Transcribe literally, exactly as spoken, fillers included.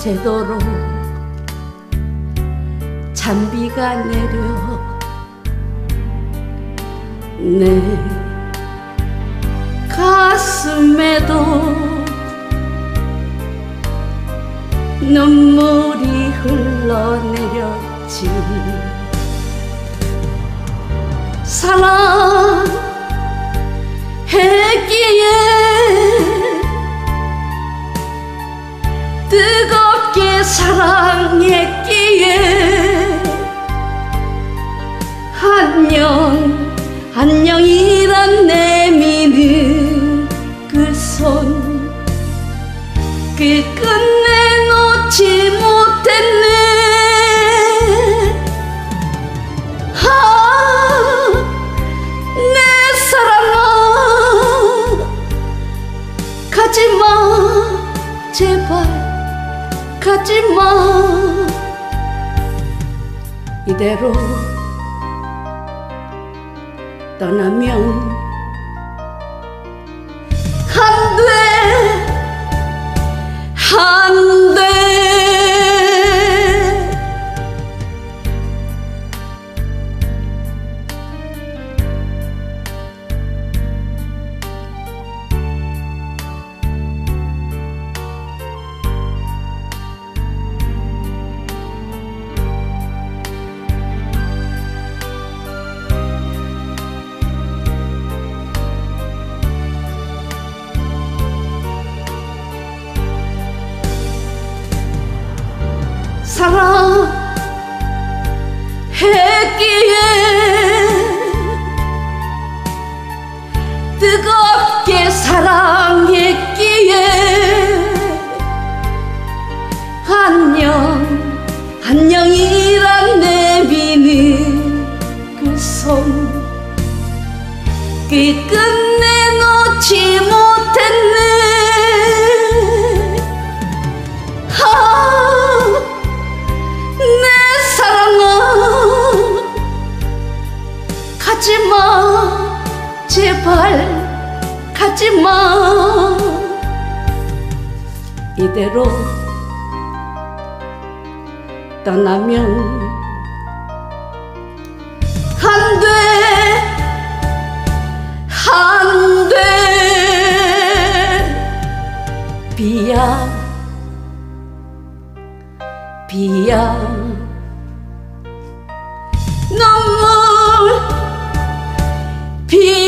새도록 잔비가 내려 내 가슴에도 눈물이 흘러내렸지. 사랑했기에 뜨겁게 사랑했기에 안녕 안녕이란 내미는 그 손 끝끝내 놓지 못했네. 아, 내 사랑아 가지마 제발 가지마. 이대로 떠나면 안돼 안돼. 사랑했기에 뜨겁게 사랑했기에 안녕 안녕이란 내미는 그 손 끝끝내 놓지 못했네. 가지마 제발 가지마. 이대로 떠나면 안돼 안돼. 비야 비야 눈물 비